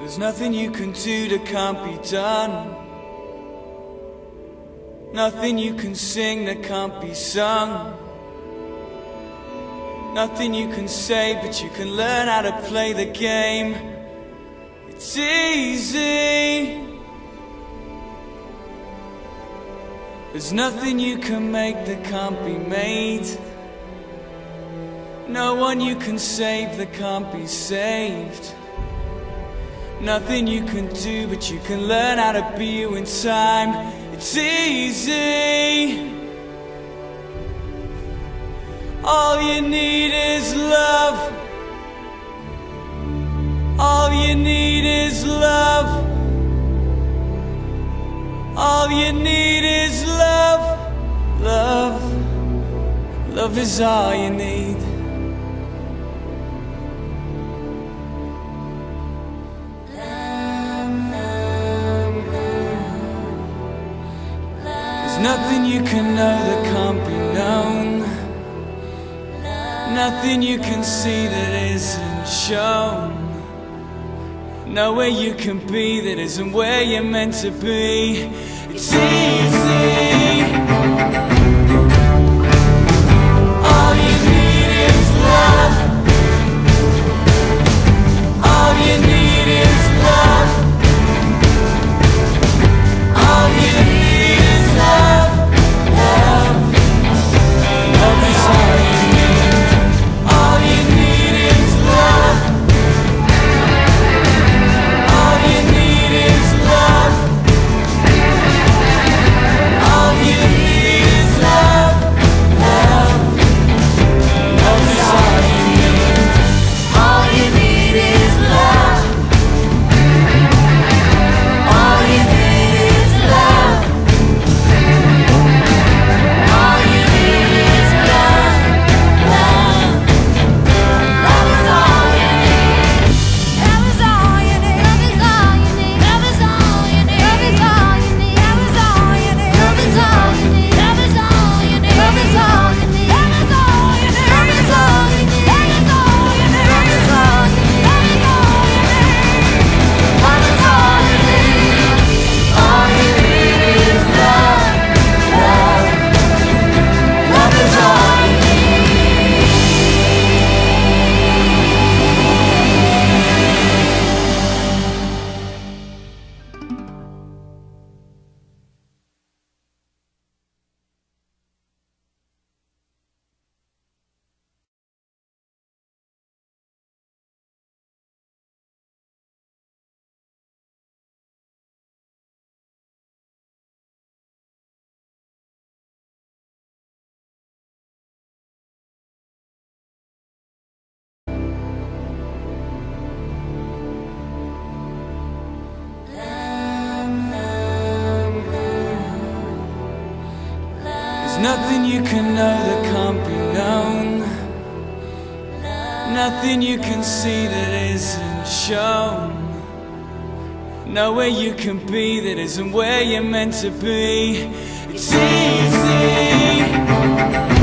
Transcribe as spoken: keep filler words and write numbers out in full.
There's nothing you can do that can't be done. Nothing you can sing that can't be sung. Nothing you can say, but you can learn how to play the game. It's easy. There's nothing you can make that can't be made. No one you can save that can't be saved. Nothing you can do, but you can learn how to be you in time. It's easy. All you need is love. All you need is love. All you need is love. Love. Love is all you need. Nothing you can know that can't be known. Nothing you can see that isn't shown. Nowhere you can be that isn't where you're meant to be. It's easy. All you need is love. All you need is love. All you need is love. Love, love is all you need. All you need is love. All you need is love. All you need is love. Love, love is all you need. All you need is love. All you need is love. All you need is love, love, love is all you need. Love is all you need. Love is all you need. Love is all you need. Love is all you need. Love is all you need. Love is all you need. Love is all you need. Love is all you need. Love is all you need. Love is all you need. Love is all you need. Love is all you need. Love is all you need. Love is all you need. All you need is love, love. Love is all you need. There's nothing you can know that can't be known. Nothing you can see that isn't shown. Nowhere you can be that isn't where you're meant to be. It's easy.